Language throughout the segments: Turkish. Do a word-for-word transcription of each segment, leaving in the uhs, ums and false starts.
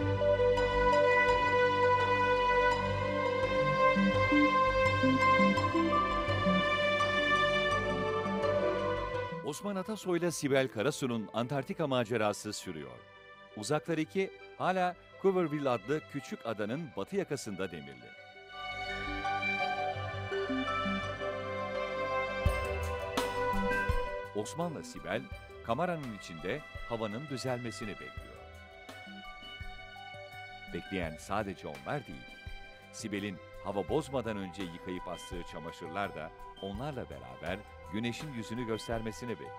Osman Atasoy'la Sibel Karasu'nun Antarktika macerası sürüyor. Uzaklar iki hala Cooverville adlı küçük adanın batı yakasında demirli. Osman'la Sibel, kameranın içinde havanın düzelmesini bekliyor. Bekleyen sadece onlar değil, Sibel'in hava bozmadan önce yıkayıp astığı çamaşırlar da onlarla beraber güneşin yüzünü göstermesini bekliyor.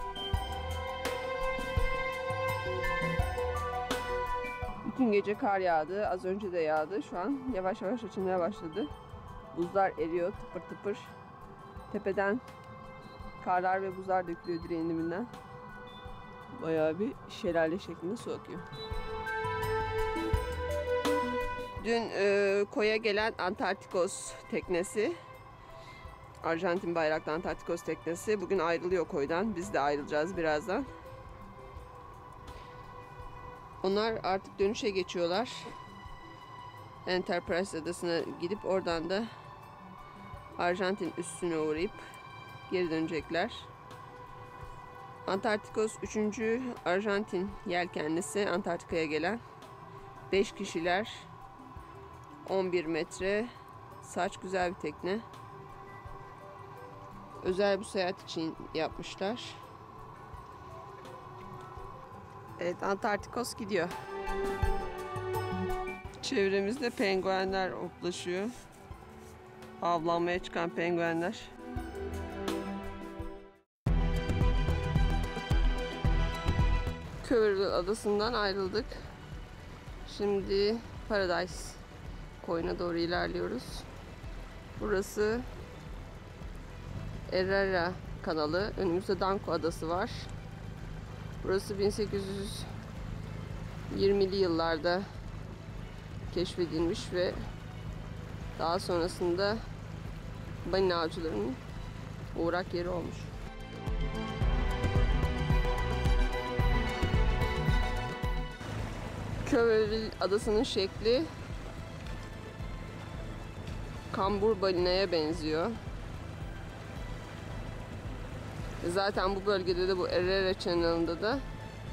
Bütün gece kar yağdı, az önce de yağdı. Şu an yavaş yavaş açılmaya başladı. Buzlar eriyor tıpır tıpır. Tepeden karlar ve buzlar dökülüyor direğin dibinden. Bayağı bir şelale şeklinde su akıyor. Dün e, koya gelen Antarktikos teknesi, Arjantin bayraklı Antarktikos teknesi bugün ayrılıyor koydan. Biz de ayrılacağız birazdan. Onlar artık dönüşe geçiyorlar. Enterprise adasına gidip oradan da Arjantin üssüne uğrayıp geri dönecekler. Antarktikos üçüncü Arjantin yelkenlisi Antarktika'ya gelen beş kişiler, on bir metre, saç güzel bir tekne. Özel bu seyahat için yapmışlar. Evet, Antarktikos gidiyor. Çevremizde penguenler otlaşıyor. Avlanmaya çıkan penguenler. Cooverville adasından ayrıldık. Şimdi Paradise koyuna doğru ilerliyoruz. Burası Errara kanalı. Önümüzde Danko adası var. Burası bin sekiz yüz yirmili yıllarda keşfedilmiş ve daha sonrasında balina avcılarının uğrak yeri olmuş. Cooverville adasının şekli kambur balinaya benziyor. Zaten bu bölgede de bu Errara Channel'ında da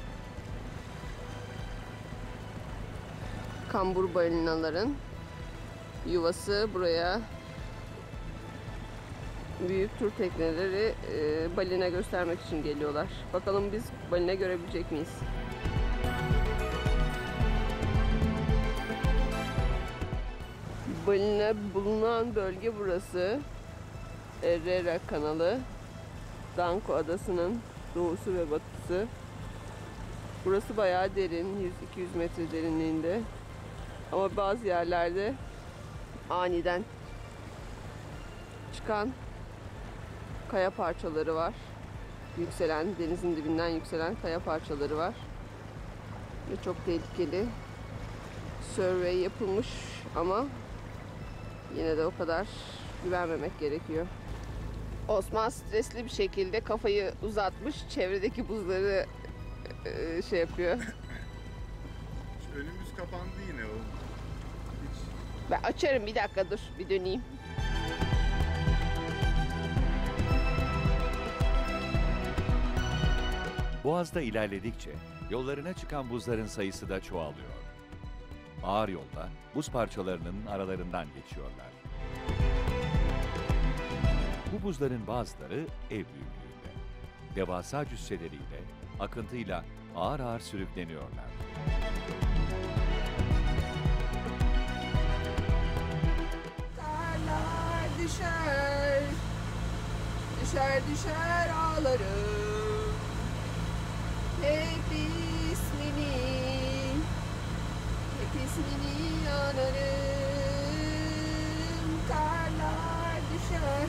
kambur balinaların yuvası. Buraya büyük tur tekneleri e, balina göstermek için geliyorlar. Bakalım biz balina görebilecek miyiz? Balina bulunan bölge burası. Errara kanalı. Danko adasının doğusu ve batısı. Burası bayağı derin, yüz iki yüz metre derinliğinde. Ama bazı yerlerde aniden çıkan kaya parçaları var. Yükselen, denizin dibinden yükselen kaya parçaları var. Ve çok tehlikeli. Survey yapılmış ama yine de o kadar güvenmemek gerekiyor. Osman stresli bir şekilde kafayı uzatmış, çevredeki buzları e, şey yapıyor. Önümüz kapandı yine o. Hiç... Ben açarım, bir dakika dur, bir döneyim. Boğaz'da ilerledikçe yollarına çıkan buzların sayısı da çoğalıyor. Ağır yolda buz parçalarının aralarından geçiyorlar. Bu buzların bazıları ev büyüklüğünde. Devasa cüsseleriyle, akıntıyla ağır ağır sürükleniyorlar. Karlar düşer, düşer düşer ağlarım. Hep ismini, hep ismini anarım. Karlar düşer.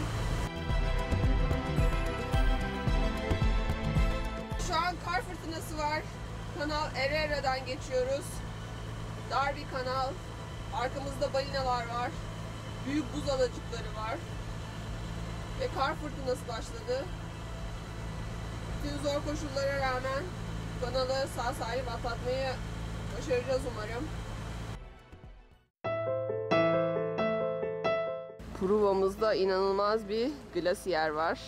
Şu an kar fırtınası var. Kanal Errara'dan geçiyoruz. Dar bir kanal. Arkamızda balinalar var. Büyük buz adacıkları var. Ve kar fırtınası başladı. Bütün zor koşullara rağmen kanalı sağ salim atlatmayı Başaracağız umarım. Pruva'mızda inanılmaz bir glasiyer var.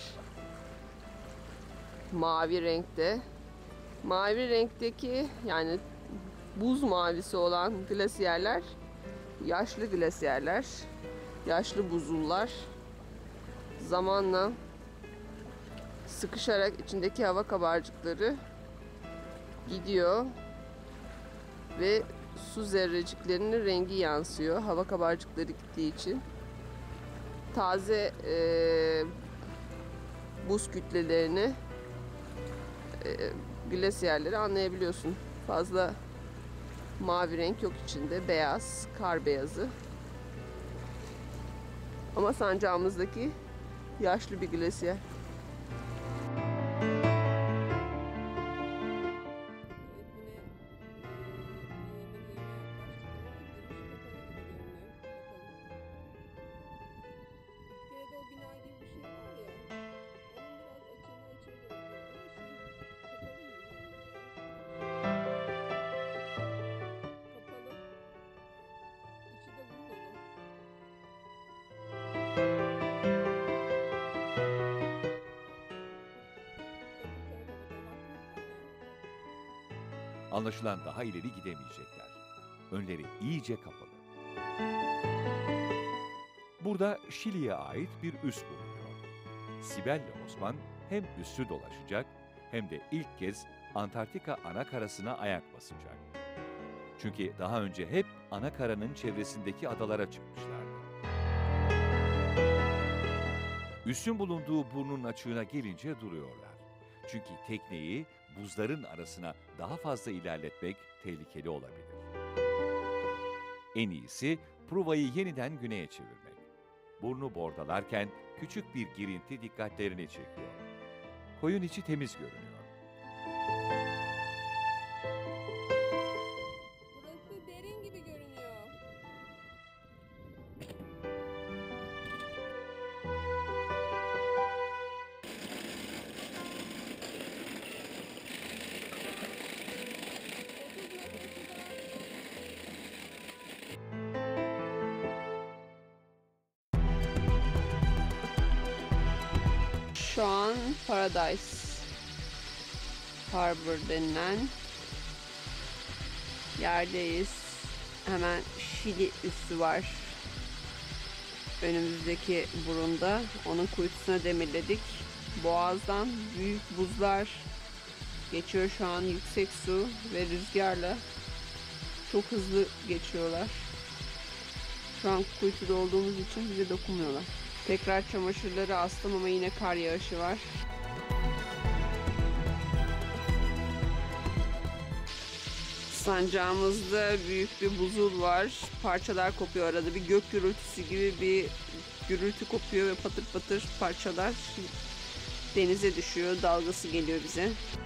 Mavi renkte. Mavi renkteki, yani buz mavisi olan glasiyerler yaşlı glasiyerler. Yaşlı buzullar. Zamanla sıkışarak içindeki hava kabarcıkları gidiyor ve su zerreciklerinin rengi yansıyor. Hava kabarcıkları gittiği için. Taze e, buz kütlelerini, e, glasiyerleri anlayabiliyorsun. Fazla mavi renk yok içinde. Beyaz, kar beyazı. Ama sancağımızdaki yaşlı bir glasiyer. Anlaşılan daha ileri gidemeyecekler. Önleri iyice kapalı. Burada Şili'ye ait bir üs bulunuyor. Sibel ile Osman hem üssü dolaşacak hem de ilk kez Antarktika anakarasına ayak basacak. Çünkü daha önce hep anakaranın çevresindeki adalara çıkmışlardı. Üssün bulunduğu burnun açığına gelince duruyorlar. Çünkü tekneyi buzların arasına daha fazla ilerletmek tehlikeli olabilir. En iyisi Pruva'yı yeniden güneye çevirmek. Burnu bordalarken küçük bir girinti dikkatlerini çekiyor. Koyun içi temiz görünüyor. Burası derin gibi görünüyor. Şu an Paradise Harbor denilen yerdeyiz. Hemen Şili üssü var önümüzdeki burunda. Onun kuytusuna demirledik. Boğazdan büyük buzlar geçiyor şu an, yüksek su ve rüzgarla çok hızlı geçiyorlar. Şu an kuytuda olduğumuz için bize dokunmuyorlar. Tekrar çamaşırları astım ama yine kar yağışı var. Sancağımızda büyük bir buzul var. Parçalar kopuyor arada. Bir gök gürültüsü gibi bir gürültü kopuyor ve patır patır parçalar denize düşüyor. Dalgası geliyor bize.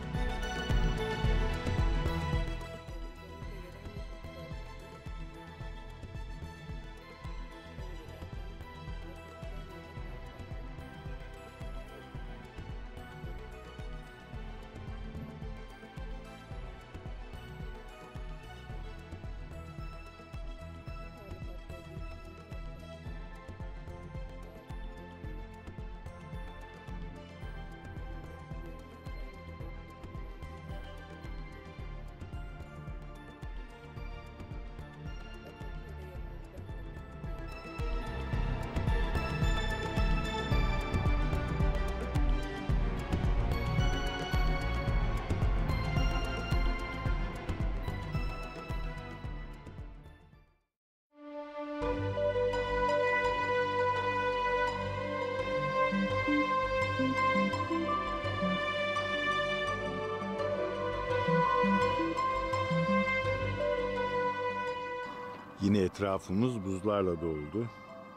Yine etrafımız buzlarla doldu.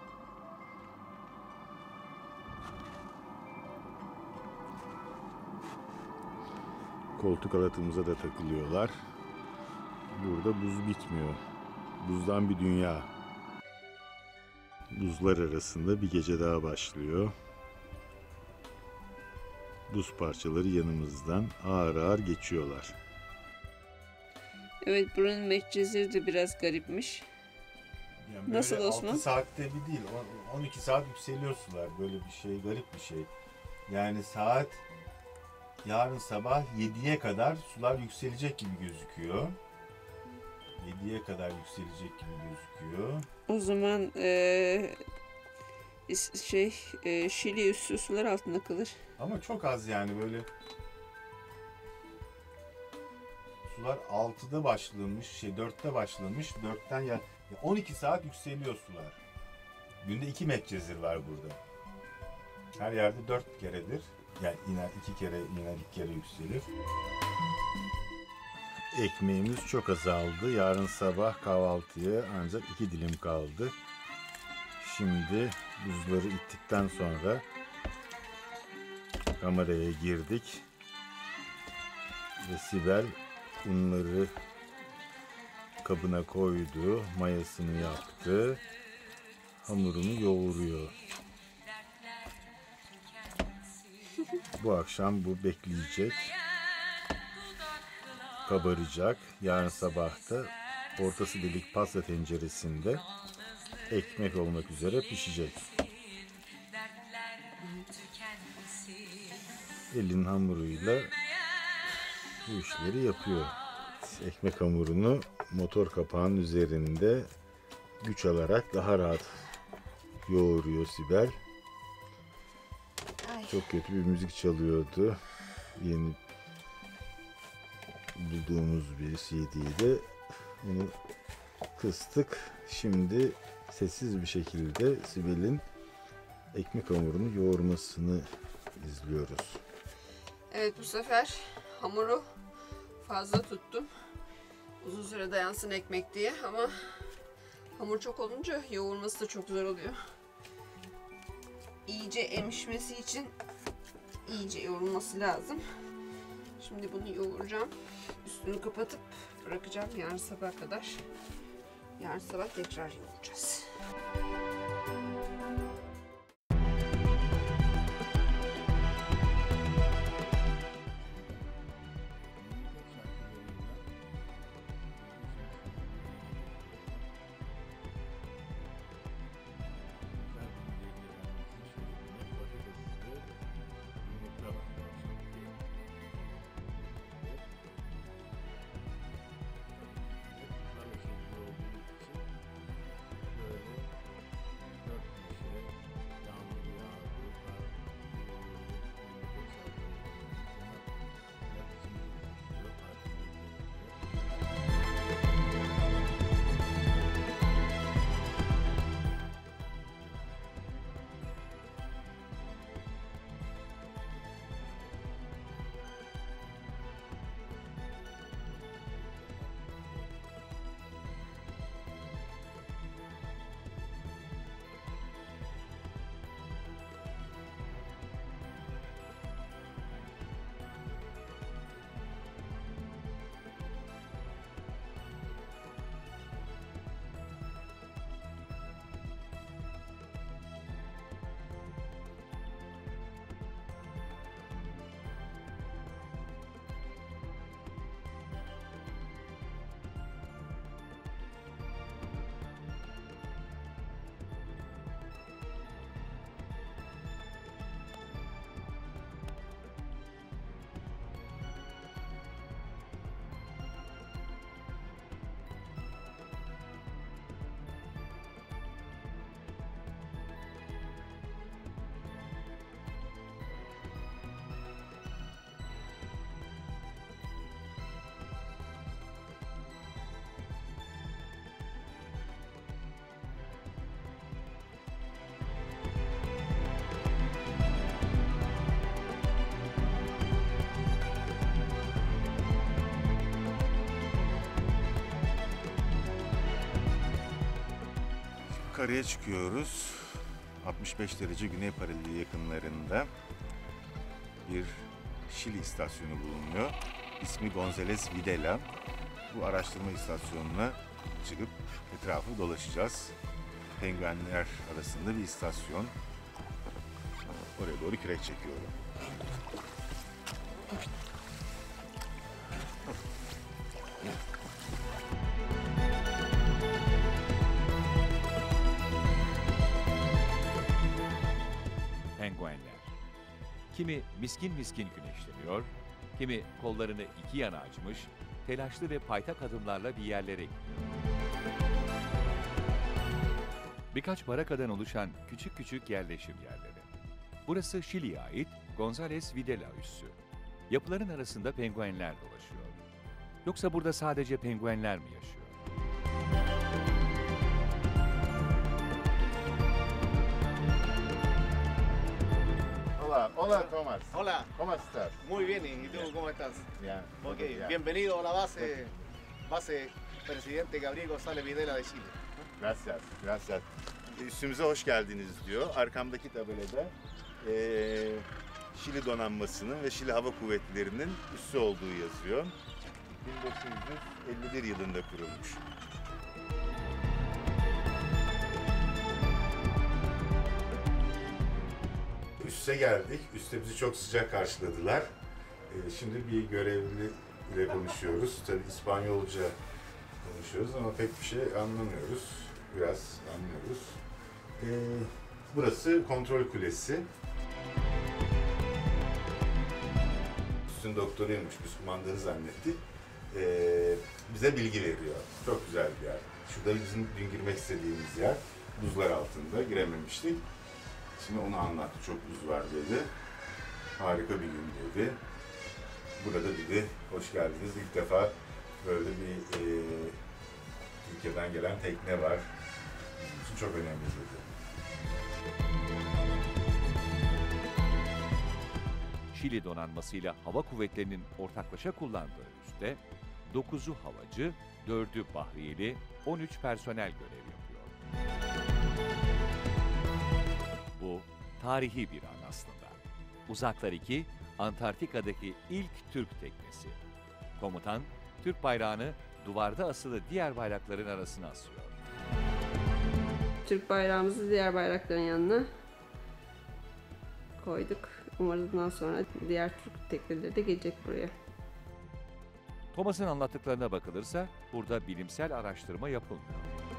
Koltuk halatımıza da takılıyorlar. Burada buz bitmiyor. Buzdan bir dünya. Buzlar arasında bir gece daha başlıyor. Buz parçaları yanımızdan ağır ağır geçiyorlar. Evet, buranın Medcezir de biraz garipmiş. Yani Nasıl böyle Osman? altı saatte bir değil, on iki saat yükseliyor sular. Böyle bir şey, garip bir şey. Yani saat yarın sabah yediye kadar sular yükselecek gibi gözüküyor. yediye kadar yükselecek gibi gözüküyor. O zaman eee, is- şey eee, Şili üssü sular altında kalır. Ama çok az yani böyle. Sular altıda başlamış, şey dörtte başlamış, dörtten ya on iki saat yükseliyor sular. Günde iki Medcezir var burada. Her yerde dört keredir. Yani iner, iki kere iner, iki kere yükselir. Ekmeğimiz çok azaldı. Yarın sabah kahvaltıya ancak iki dilim kaldı. Şimdi buzları ittikten sonra kameraya girdik. Ve Sibel unları kabına koydu, mayasını yaptı, hamurunu yoğuruyor. Bu akşam bu bekleyecek, kabaracak. Yarın sabah da ortası delik pasta tenceresinde ekmek olmak üzere pişecek. Elin hamuruyla bu işleri yapıyor. Ekmek hamurunu motor kapağının üzerinde güç alarak daha rahat yoğuruyor Sibel. Çok kötü bir müzik çalıyordu. Yeni bulduğumuz bir C D'de onu kıstık. Şimdi sessiz bir şekilde Sibel'in ekmek hamurunu yoğurmasını izliyoruz. Evet, bu sefer hamuru fazla tuttum. Uzun süre dayansın ekmek diye, ama hamur çok olunca yoğurması da çok zor oluyor. İyice emişmesi için iyice yoğurulması lazım. Şimdi bunu yoğuracağım. Üstünü kapatıp bırakacağım yarın sabah kadar. Yarın sabah tekrar yoğuracağız. Karaya çıkıyoruz. altmış beş derece güney paraleli yakınlarında bir Şili istasyonu bulunuyor. İsmi González Videla. Bu araştırma istasyonuna çıkıp etrafı dolaşacağız. Penguenler arasında bir istasyon. Oraya doğru kürek çekiyorum. Kimi miskin miskin güneşleniyor, kimi kollarını iki yana açmış, telaşlı ve paytak adımlarla bir yerlere gidiyor. Birkaç barakadan oluşan küçük küçük yerleşim yerleri. Burası Şili'ye ait González Videla üssü. Yapıların arasında penguenler dolaşıyor. Yoksa burada sadece penguenler mi yaşıyor? Hola, hola Thomas. Hola, ¿Cómo estás? muy bien, ¿y tú cómo estás? Bien. Ok, bien. bienvenido a la base, base Presidente Gabriel González Videla de Chile. Gracias, gracias. Üstümüze hoş geldiniz diyor. Arkamdaki tabelada eee Şili donanmasının ve Şili Hava Kuvvetleri'nin üssü olduğu yazıyor. bin dokuz yüz elli bir yılında kurulmuş. Üste geldik. Üste bizi çok sıcak karşıladılar. Ee, şimdi bir görevli ile konuşuyoruz. Tabii İspanyolca konuşuyoruz ama pek bir şey anlamıyoruz. Biraz anlıyoruz. Ee, burası kontrol kulesi. Üstün doktoruymuş, biz kumandanı zannettik. Ee, bize bilgi veriyor. Çok güzel bir yer. Şurada bizim dün girmek istediğimiz yer. Buzlar altında girememiştik. Şimdi onu anlattı. Çok buz var dedi. Harika bir gün dedi. Burada dedi, hoş geldiniz. İlk defa böyle bir e, Türkiye'den gelen tekne var. Bizim için çok önemli dedi. Şili donanmasıyla hava kuvvetlerinin ortaklaşa kullandığı üste dokuzu havacı, dördü bahriyeli, on üç personel görev yapıyor. Bu tarihi bir an aslında. Uzaklar iki, Antarktika'daki ilk Türk teknesi. Komutan, Türk bayrağını duvarda asılı diğer bayrakların arasına asıyor. Türk bayrağımızı diğer bayrakların yanına koyduk. Umarız bundan sonra diğer Türk tekneleri de gelecek buraya. Thomas'ın anlattıklarına bakılırsa burada bilimsel araştırma yapılmıyor.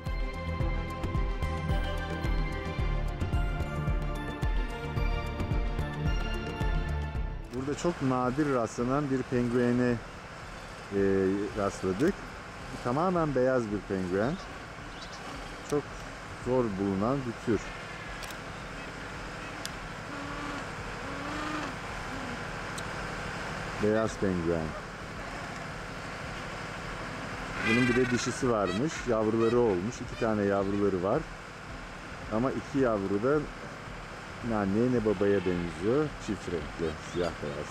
Burada çok nadir rastlanan bir penguene e, rastladık. Tamamen beyaz bir penguen. Çok zor bulunan bir tür. Beyaz penguen. Bunun bir de dişisi varmış. Yavruları olmuş. İki tane yavruları var. Ama iki yavru da ne anneye ne babaya benziyor. Çift renkli, siyah beyaz.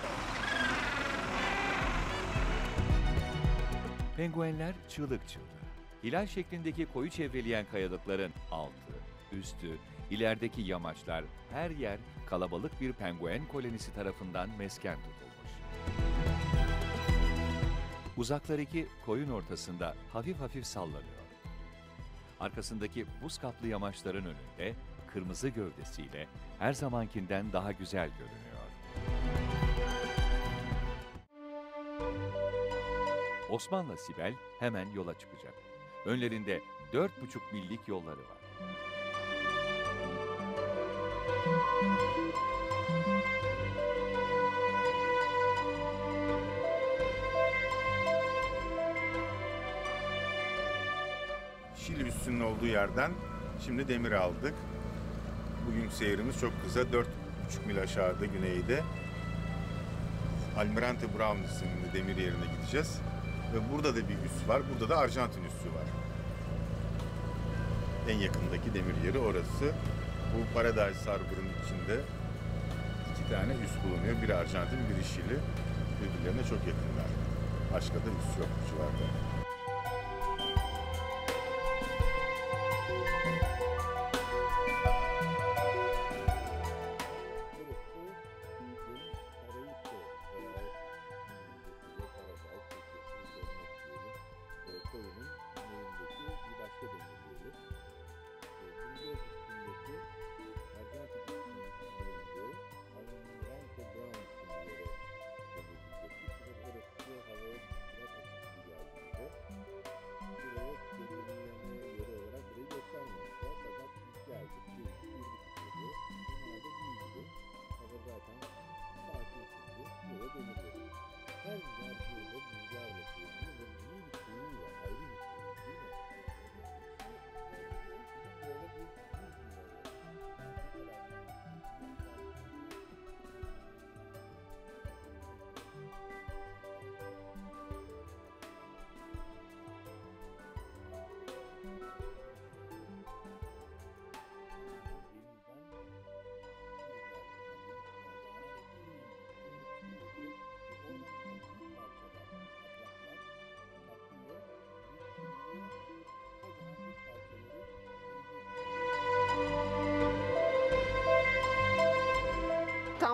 Penguenler çığlık çığlığı. Hilal şeklindeki koyu çevreleyen kayalıkların altı, üstü, ilerideki yamaçlar, her yer kalabalık bir penguen kolonisi tarafından mesken tutulmuş. Uzaklardaki koyun ortasında hafif hafif sallanıyor. Arkasındaki buz kaplı yamaçların önünde kırmızı gövdesiyle her zamankinden daha güzel görünüyor. Osman'la Sibel hemen yola çıkacak. Önlerinde dört buçuk millik yolları var. Şili üssünün olduğu yerden şimdi demir aldık. Bugünkü seyrimiz çok kısa. dört buçuk mil aşağıda güneyde Almirante Brown isimli demir yerine gideceğiz. Ve burada da bir üs var. Burada da Arjantin üssü var. En yakındaki demir yeri orası. Bu Paradise Harbor'ın içinde iki tane üs bulunuyor. Biri Arjantin, biri Şili. Birbirlerine çok yakınlar. Başka da üs yok bu civarda.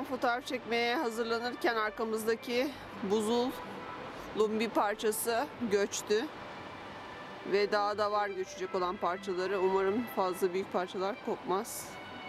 fotoğraf çekmeye hazırlanırken arkamızdaki buzul lumbi parçası göçtü. Ve daha da var göçecek olan parçaları. Umarım fazla büyük parçalar kopmaz.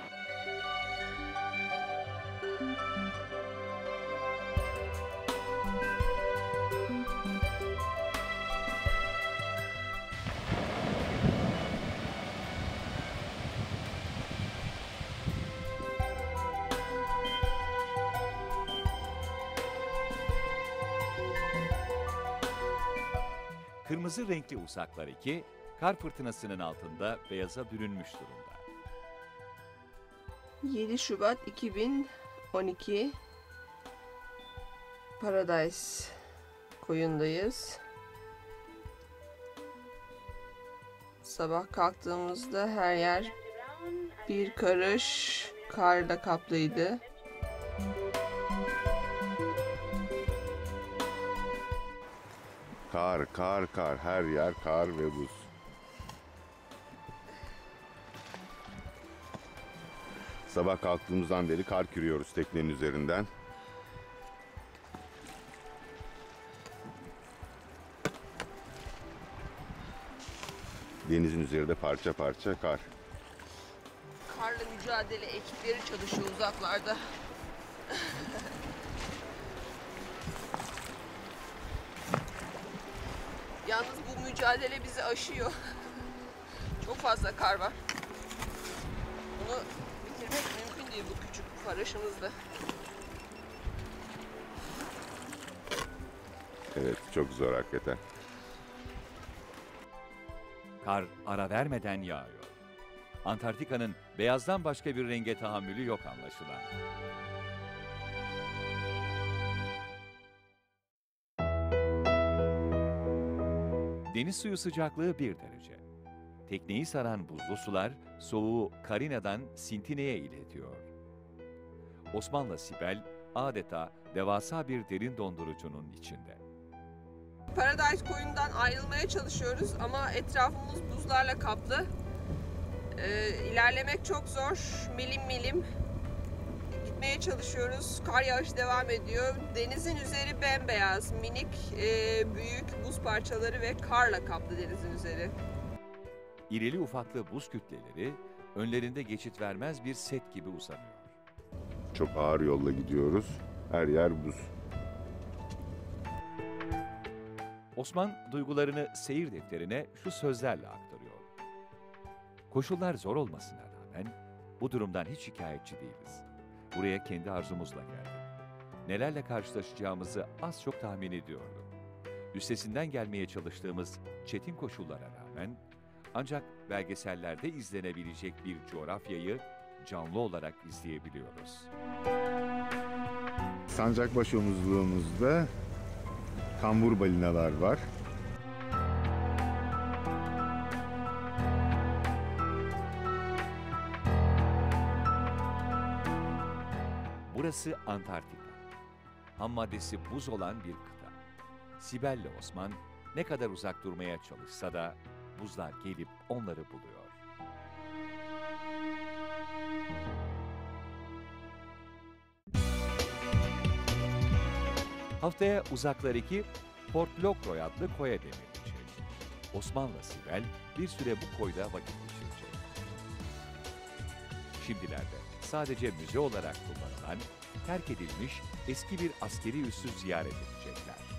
Kırmızı renkli Usaklar iki, kar fırtınasının altında beyaza bürünmüş durumda. yedi Şubat iki bin on iki Paradise koyundayız. Sabah kalktığımızda her yer bir karış karla kaplıydı. Kar, kar, kar. Her yer kar ve buz. Sabah kalktığımızdan beri kar kürüyoruz teknenin üzerinden. Denizin üzerinde parça parça kar. Karla mücadele ekipleri çalışıyor uzaklarda. Yalnız bu mücadele bizi aşıyor. Çok fazla kar var. Bunu bitirmek mümkün değil bu küçük paraşımızda. Evet, çok zor hakikaten. Kar ara vermeden yağıyor. Antarktika'nın beyazdan başka bir renge tahammülü yok anlaşılan. Deniz suyu sıcaklığı bir derece. Tekneyi saran buzlu sular soğuğu Karina'dan Sintine'ye iletiyor. Osman'la Sibel adeta devasa bir derin dondurucunun içinde. Paradise koyundan ayrılmaya çalışıyoruz ama etrafımız buzlarla kaplı. Ee, ilerlemek çok zor. Milim milim gitmeye çalışıyoruz. Kar yağışı devam ediyor. Denizin üzeri bembeyaz, minik, e, büyük buz parçaları ve karla kaplı denizin üzeri. İrili ufaklı buz kütleleri önlerinde geçit vermez bir set gibi uzanıyor. Çok ağır yolla gidiyoruz. Her yer buz. Osman duygularını seyir defterine şu sözlerle aktarıyor. Koşullar zor olmasına rağmen bu durumdan hiç şikayetçi değiliz. Buraya kendi arzumuzla geldik. Nelerle karşılaşacağımızı az çok tahmin ediyordum. Üstesinden gelmeye çalıştığımız çetin koşullara rağmen ancak belgesellerde izlenebilecek bir coğrafyayı canlı olarak izleyebiliyoruz. Sancakbaşı omuzluğumuzda kambur balinalar var. Burası Antarktika. Ham maddesi buz olan bir kıta. Sibel ile Osman ne kadar uzak durmaya çalışsa da buzlar gelip onları buluyor. Haftaya Uzaklar iki, Port Locroy adlı koya demirilecek. Osman'la Sibel bir süre bu koyda vakit geçirecek. Şimdilerde sadece müze olarak kullanılan, terk edilmiş eski bir askeri üssü ziyaret edecekler.